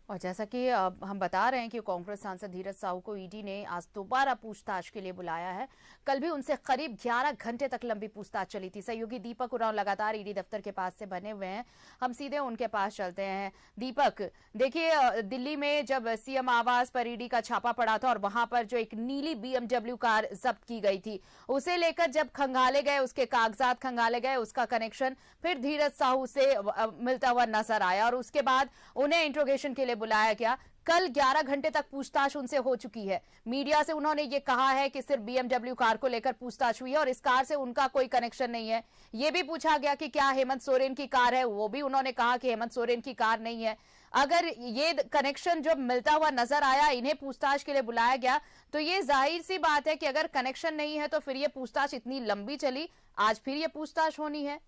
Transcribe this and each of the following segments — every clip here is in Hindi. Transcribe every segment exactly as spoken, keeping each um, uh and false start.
और जैसा कि हम बता रहे हैं कि कांग्रेस सांसद धीरज साहू को ईडी ने आज दोबारा पूछताछ के लिए बुलाया है। कल भी उनसे करीब ग्यारह घंटे तक लंबी पूछताछ चली थी। सहयोगी दीपक उरांव लगातार ईडी दफ्तर के पास से बने हुए हैं, हम सीधे उनके पास चलते हैं। दीपक, देखिए, दिल्ली में जब सीएम आवास पर ईडी का छापा पड़ा था और वहां पर जो एक नीली बीएमडब्ल्यू कार जब्त की गई थी, उसे लेकर जब खंगाले गए, उसके कागजात खंगाले गए, उसका कनेक्शन फिर धीरज साहू से मिलता हुआ नजर आया और उसके बाद उन्हें इंट्रोगेशन के लिए बुलाया गया। कल ग्यारह घंटे तक पूछताछ उनसे हो चुकी है। मीडिया से उन्होंने ये कहा है कि सिर्फ बीएमडब्ल्यू कार को लेकर पूछताछ हुई है और इस कार से उनका कोई कनेक्शन नहीं है। ये भी पूछा गया कि क्या हेमंत सोरेन की कार है, वो भी उन्होंने कहा कि हेमंत सोरेन की कार नहीं है। अगर ये कनेक्शन जब मिलता हुआ नजर आया, इन्हें पूछताछ के लिए बुलाया गया, तो ये जाहिर सी बात है कि अगर कनेक्शन नहीं है तो फिर ये पूछताछ इतनी लंबी चली, आज फिर ये पूछताछ होनी है।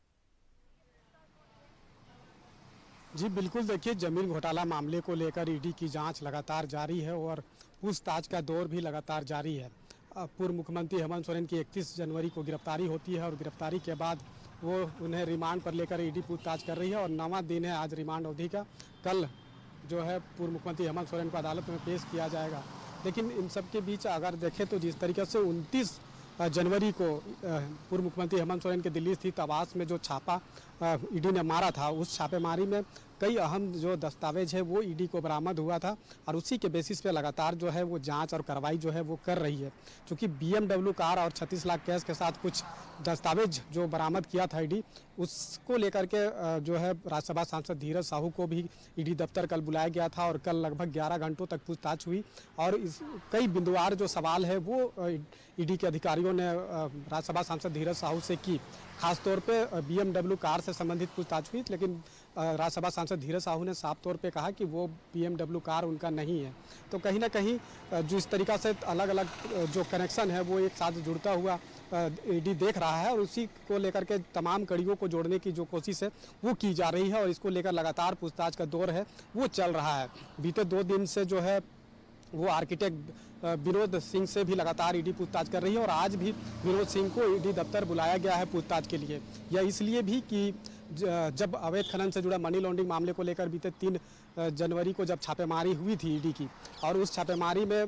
जी बिल्कुल, देखिए, जमीन घोटाला मामले को लेकर ईडी की जांच लगातार जारी है और पूछताछ का दौर भी लगातार जारी है। पूर्व मुख्यमंत्री हेमंत सोरेन की इकतीस जनवरी को गिरफ्तारी होती है और गिरफ्तारी के बाद वो उन्हें रिमांड पर लेकर ईडी पूछताछ कर रही है और नौवां दिन है आज रिमांड अवधि का। कल जो है पूर्व मुख्यमंत्री हेमंत सोरेन को अदालत में पेश किया जाएगा। लेकिन इन सब के बीच अगर देखें तो जिस तरीके से उनतीस जनवरी को पूर्व मुख्यमंत्री हेमंत सोरेन के दिल्ली स्थित आवास में जो छापा ईडी ने मारा था, उस छापेमारी में कई अहम जो दस्तावेज है वो ईडी को बरामद हुआ था और उसी के बेसिस पे लगातार जो है वो जांच और कार्रवाई जो है वो कर रही है। क्योंकि बीएमडब्ल्यू कार और छत्तीस लाख कैश के साथ कुछ दस्तावेज जो बरामद किया था ईडी, उसको लेकर के जो है राज्यसभा सांसद धीरज साहू को भी ईडी दफ्तर कल बुलाया गया था और कल लगभग ग्यारह घंटों तक पूछताछ हुई और इस कई बिंदुवार जो सवाल है वो ईडी के अधिकारियों ने राज्यसभा सांसद धीरज साहू से की। खासतौर पे बीएमडब्ल्यू कार से संबंधित पूछताछ हुई, लेकिन राज्यसभा सांसद धीरज साहू ने साफ तौर पे कहा कि वो बीएमडब्ल्यू कार उनका नहीं है। तो कहीं ना कहीं जो इस तरीक़ा से अलग अलग जो कनेक्शन है वो एक साथ जुड़ता हुआ ईडी देख रहा है और उसी को लेकर के तमाम कड़ियों को जोड़ने की जो कोशिश है वो की जा रही है और इसको लेकर लगातार पूछताछ का दौर है वो चल रहा है। बीते दो दिन से जो है वो आर्किटेक्ट विनोद सिंह से भी लगातार ईडी पूछताछ कर रही है और आज भी विनोद सिंह को ईडी दफ्तर बुलाया गया है पूछताछ के लिए। यह इसलिए भी कि जब अवैध खनन से जुड़ा मनी लॉन्ड्रिंग मामले को लेकर बीते तीन जनवरी को जब छापेमारी हुई थी ईडी की और उस छापेमारी में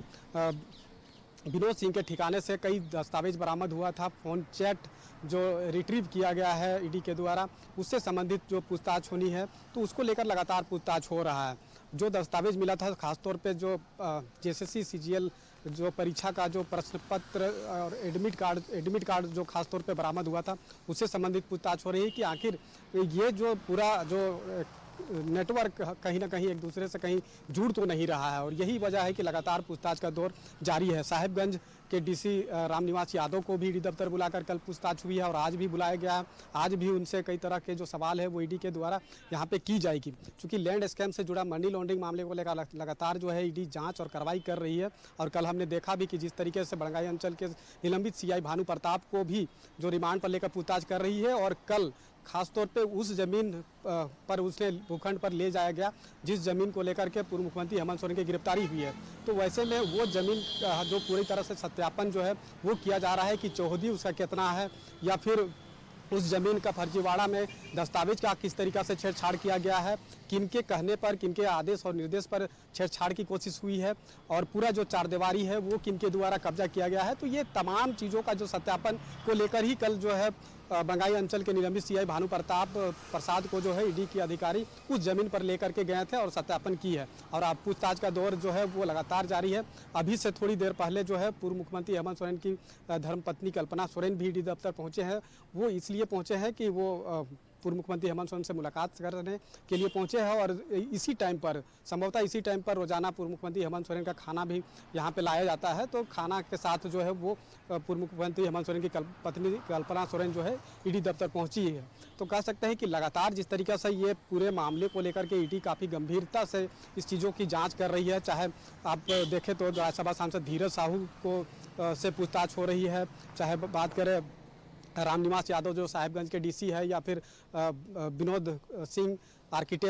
विनोद सिंह के ठिकाने से कई दस्तावेज बरामद हुआ था। फ़ोन चैट जो रिट्रीव किया गया है ईडी के द्वारा, उससे संबंधित जो पूछताछ होनी है तो उसको लेकर लगातार पूछताछ हो रहा है। जो दस्तावेज मिला था खासतौर पे जो जेएसएससी सीजीएल जो परीक्षा का जो प्रश्न पत्र और एडमिट कार्ड एडमिट कार्ड जो खासतौर पे बरामद हुआ था, उससे संबंधित पूछताछ हो रही है कि आखिर ये जो पूरा जो नेटवर्क कहीं ना कहीं एक दूसरे से कहीं जुड़ तो नहीं रहा है और यही वजह है कि लगातार पूछताछ का दौर जारी है। साहिबगंज के डीसी रामनिवास यादव को भी ईडी दफ्तर बुलाकर कल पूछताछ हुई है और आज भी बुलाया गया है। आज भी उनसे कई तरह के जो सवाल है वो ईडी के द्वारा यहाँ पे की जाएगी। क्योंकि लैंड स्कैम से जुड़ा मनी लॉन्ड्रिंग मामले को लेकर लगातार जो है ईडी जाँच और कार्रवाई कर रही है और कल हमने देखा भी कि जिस तरीके से बड़गाई अंचल के निलंबित सीआई भानु प्रताप को भी जो रिमांड पर लेकर पूछताछ कर रही है और कल खासतौर पे उस जमीन पर उसने भूखंड पर ले जाया गया जिस जमीन को लेकर के पूर्व मुख्यमंत्री हेमंत सोरेन की गिरफ्तारी हुई है। तो वैसे में वो जमीन जो पूरी तरह से सत्यापन जो है वो किया जा रहा है कि चौहदी उसका कितना है या फिर उस जमीन का फर्जीवाड़ा में दस्तावेज का किस तरीक़ा से छेड़छाड़ किया गया है, किनके कहने पर, किनके आदेश और निर्देश पर छेड़छाड़ की कोशिश हुई है और पूरा जो चारदीवारी है वो किनके द्वारा कब्जा किया गया है। तो ये तमाम चीज़ों का जो सत्यापन को लेकर ही कल जो है बंगाई अंचल के निलंबित सीआई भानु प्रताप प्रसाद को जो है ईडी के अधिकारी उस जमीन पर लेकर के गए थे और सत्यापन की है और अब पूछताछ का दौर जो है वो लगातार जारी है। अभी से थोड़ी देर पहले जो है पूर्व मुख्यमंत्री हेमंत सोरेन की धर्मपत्नी कल्पना सोरेन भी ईडी दफ्तर पहुंचे हैं। वो इसलिए पहुंचे हैं कि वो पूर्व मुख्यमंत्री हेमंत सोरेन से मुलाकात करने के लिए पहुंचे हैं और इसी टाइम पर संभवतः इसी टाइम पर रोजाना पूर्व मुख्यमंत्री हेमंत सोरेन का खाना भी यहां पे लाया जाता है। तो खाना के साथ जो है वो पूर्व मुख्यमंत्री हेमंत सोरेन की पत्नी कल्पना सोरेन जो है ईडी दफ्तर पहुंची है। तो कह सकते हैं कि लगातार जिस तरीके से ये पूरे मामले को लेकर के ईडी काफ़ी गंभीरता से इस चीज़ों की जाँच कर रही है। चाहे आप देखें तो राज्यसभा सांसद धीरज साहू को से पूछताछ हो रही है, चाहे बात करें रामनिवास यादव जो साहिबगंज के डीसी है या फिर विनोद सिंह आर्किटेक्ट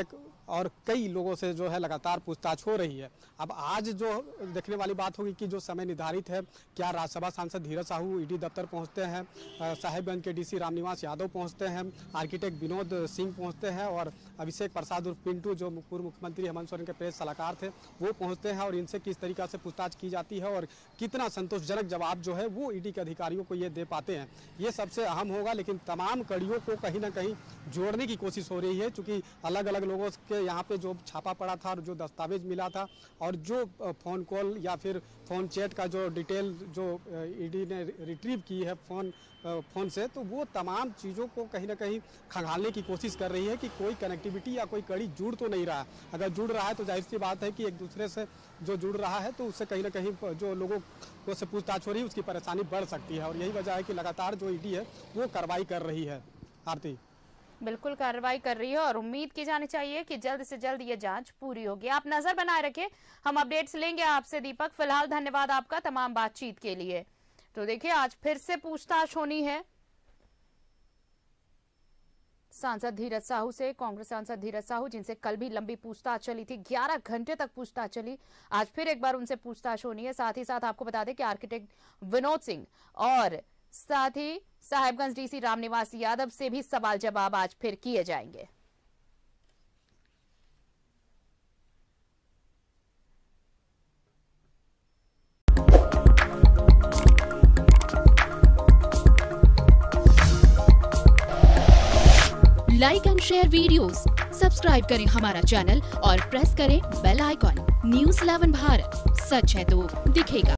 और कई लोगों से जो है लगातार पूछताछ हो रही है। अब आज जो देखने वाली बात होगी कि जो समय निर्धारित है, क्या राज्यसभा सांसद धीरज साहू ईडी दफ्तर पहुंचते हैं, साहेबगंज के डीसी रामनिवास यादव पहुंचते हैं, आर्किटेक्ट विनोद सिंह पहुंचते हैं और अभिषेक प्रसाद उर्फ पिंटू जो पूर्व मुख्यमंत्री हेमंत सोरेन के प्रेस सलाहकार थे वो पहुंचते हैं और इनसे किस तरीका से पूछताछ की जाती है और कितना संतोषजनक जवाब जो है वो ईडी के अधिकारियों को ये दे पाते हैं, ये सबसे अहम होगा। लेकिन तमाम कड़ियों को कहीं ना कहीं जोड़ने की कोशिश हो रही है, क्योंकि अलग अलग लोगों के यहाँ पे जो छापा पड़ा था और जो दस्तावेज मिला था और जो फ़ोन कॉल या फिर फ़ोन चैट का जो डिटेल जो ईडी ने रिट्रीव की है फ़ोन फ़ोन से, तो वो तमाम चीज़ों को कहीं ना कहीं खंगालने की कोशिश कर रही है कि कोई कनेक्टिविटी या कोई कड़ी जुड़ तो नहीं रहा। अगर जुड़ रहा है तो जाहिर सी बात है कि एक दूसरे से जो जुड़ रहा है तो उससे कहीं ना कहीं जो लोगों को से पूछताछ हो रही है उसकी परेशानी बढ़ सकती है और यही वजह है कि लगातार जो ईडी है वो कार्रवाई कर रही है। आरती बिल्कुल कार्रवाई कर रही है और उम्मीद की जानी चाहिए कि जल्द से जल्द ये जांच पूरी होगी। आप नजर बनाए रखें, हम अपडेट्स लेंगे आपसे दीपक। फिलहाल धन्यवाद आपका तमाम बातचीत के लिए। तो देखिए आज फिर से पूछताछ होनी है सांसद धीरज साहू से। कांग्रेस सांसद धीरज साहू जिनसे कल भी लंबी पूछताछ चली थी, ग्यारह घंटे तक पूछताछ चली, आज फिर एक बार उनसे पूछताछ होनी है। साथ ही साथ आपको बता दें कि आर्किटेक्ट विनोद सिंह और साथ ही साहेबगंज डीसी रामनिवास यादव से भी सवाल जवाब आज फिर किए जाएंगे। Like and share videos, subscribe करें हमारा चैनल और प्रेस करें bell icon. News eleven Bharat, सच है तो दिखेगा।